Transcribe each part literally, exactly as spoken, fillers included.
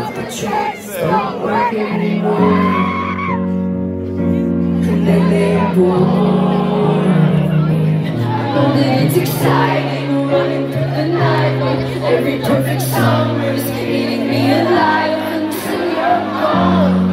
if the tracks don't work anymore. And then they're born. I know that it's exciting, running through the night, but every perfect summer's eating me alive until you're gone.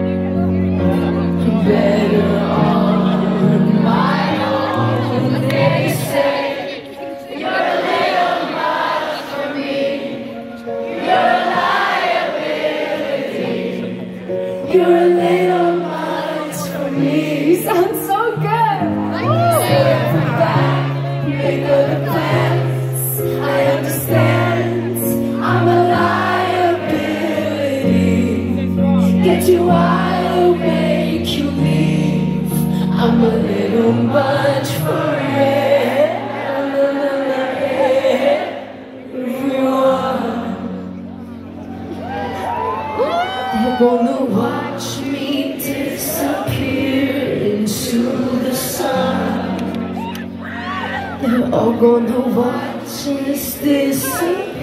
I'm better on my own. They say you're a little much for me. You're a liability. You're a little much for me. You sound so good. So every back, make other plans. I understand. I'm a liability. Get you out, I'll make you leave. I'm a little much for everyone. They're gonna watch me disappear into the sun. They're all gonna watch us disappear.